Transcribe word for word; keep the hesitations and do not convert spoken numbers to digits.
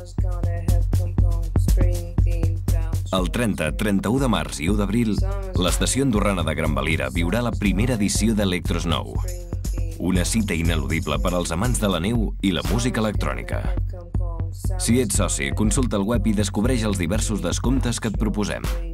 El trenta, trenta-u de març i u d'abril, l'estació andorrana de Gran Valira viurà la primera edició d'Electrosnow. Una cita ineludible per als amants de la neu i la música electrònica. Si ets soci, consulta el web i descobreix els diversos descomptes que et proposem.